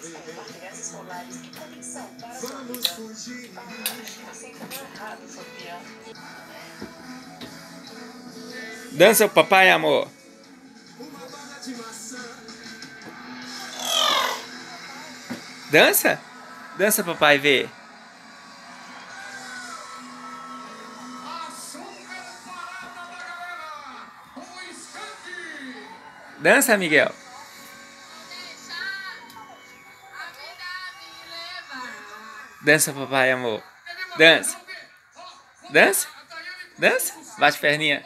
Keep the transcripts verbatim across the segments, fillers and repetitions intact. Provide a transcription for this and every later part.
Vamos fugir. Dança o papai, amor. Dança? Dança, papai, vê. Dança, Miguel. Dança, papai, amor. Dança. Dança? Dança? Bate perninha.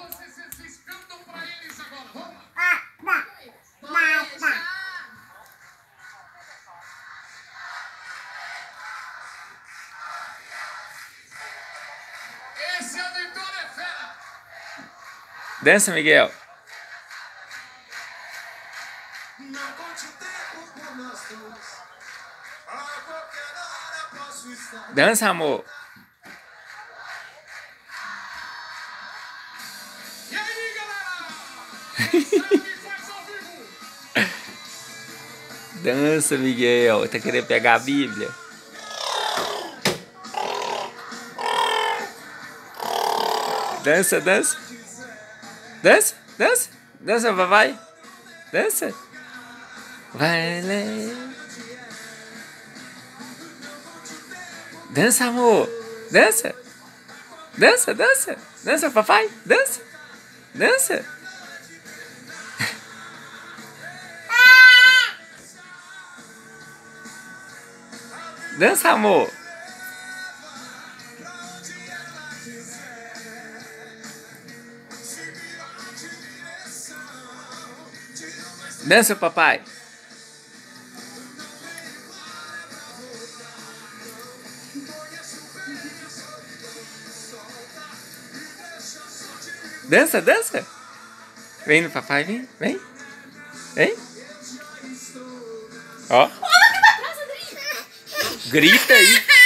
Esse é o Vitória Fera. Dança, Miguel. Não conte o tempo por nós dois. A qualquer hora posso estar. Dança, amor. E aí, galera? Sabe, faz ao vivo. Dança, Miguel. Tá querendo pegar a Bíblia? Dança, dança. Dança, dança. Dança, papai. Dança. Vai, lê. Dança, amor. Dança. Dança, dança. Dança, papai. Dança. Dança. Dança, amor. Dança, papai. Dança, dança. Vem no papai, vem, vem. Vem. Ó. Grita aí.